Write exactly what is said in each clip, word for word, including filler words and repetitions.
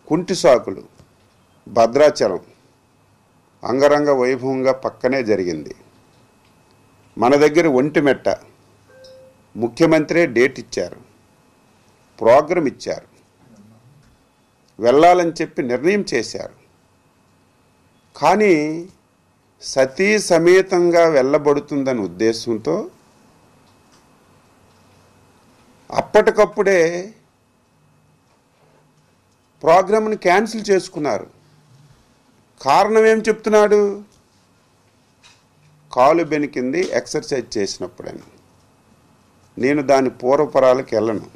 కుంటి సాకులు భద్రాచలం అంగరంగ వైభవంగా పక్కనే జరిగింది. మన దగ్గర ఒంటిమెట్ట ముఖ్యమంత్రి డేట్ ఇచ్చారు, ప్రోగ్రాం ఇచ్చారు, వెళ్ళాలని చెప్పి నిర్ణయం చేశారు. కానీ సతీ సమేతంగా వెళ్ళబడుతుందనే ఉద్దేశంతో అప్పటికప్పుడే ప్రోగ్రామ్ని క్యాన్సిల్ చేసుకున్నారు. కారణం ఏం చెప్తున్నాడు? కాలు బెనికింది ఎక్సర్సైజ్ చేసినప్పుడని. నేను దాని పూర్వపరాలకు వెళ్ళను.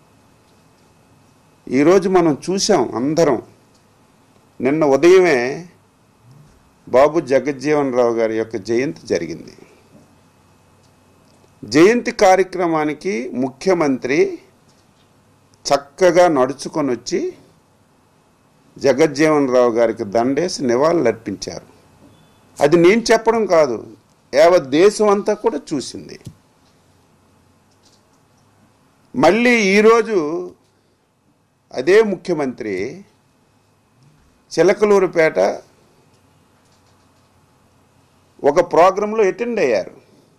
ఈరోజు మనం చూసాం అందరం. నిన్న ఉదయమే బాబు జగజ్జీవన్ రావు గారి యొక్క జయంతి జరిగింది. జయంతి కార్యక్రమానికి ముఖ్యమంత్రి చక్కగా నడుచుకొని వచ్చి జగజ్జీవన్ రావు గారికి దండేసి నివాళులు అర్పించారు. అది నేను చెప్పడం కాదు, యావత్ దేశం అంతా కూడా చూసింది. మళ్ళీ ఈరోజు అదే ముఖ్యమంత్రి చిలకలూరుపేట ఒక ప్రోగ్రాంలో అటెండ్ అయ్యారు.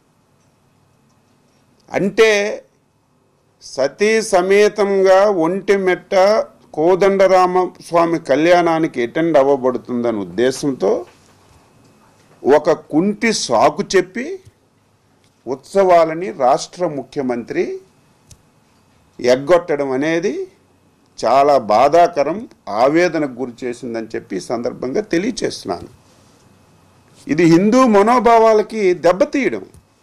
అంటే సతీ సమేతంగా ఒంటిమెట్ట కోదండరామస్వామి కళ్యాణానికి అటెండ్ అవ్వబడుతుందనే ఉద్దేశంతో ఒక కుంటి సాకు చెప్పి ఉత్సవాలని రాష్ట్ర ముఖ్యమంత్రి ఎగ్గొట్టడం అనేది చాలా బాధాకరం, ఆవేదనకు గురి చేసిందని చెప్పి సందర్భంగా తెలియచేస్తున్నాను. ఇది హిందూ మనోభావాలకి దెబ్బతీయడం.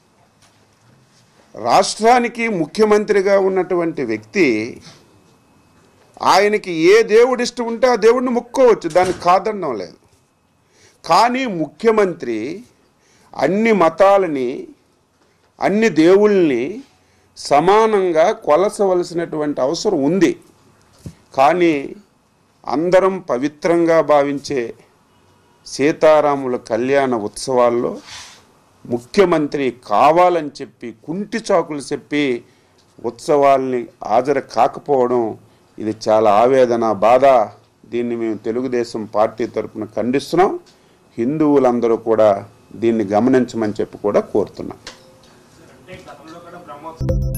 రాష్ట్రానికి ముఖ్యమంత్రిగా ఉన్నటువంటి వ్యక్తి ఆయనకి ఏ దేవుడు ఇష్టం ఉంటే ఆ దేవుడిని మొక్కోవచ్చు, దానికి కాదనడం లేదు. కానీ ముఖ్యమంత్రి అన్ని మతాలని అన్ని దేవుళ్ళని సమానంగా కొలసవలసినటువంటి అవసరం ఉంది. కానీ అందరం పవిత్రంగా భావించే సీతారాముల కళ్యాణ ఉత్సవాల్లో ముఖ్యమంత్రి కావాలని చెప్పి కుంటి చాకులు చెప్పి ఉత్సవాల్ని హాజరు కాకపోవడం ఇది చాలా ఆవేదన, బాధ. దీన్ని మేము తెలుగుదేశం పార్టీ తరఫున ఖండిస్తున్నాం. హిందువులందరూ కూడా దీన్ని గమనించమని చెప్పి కూడా కోరుతున్నాం.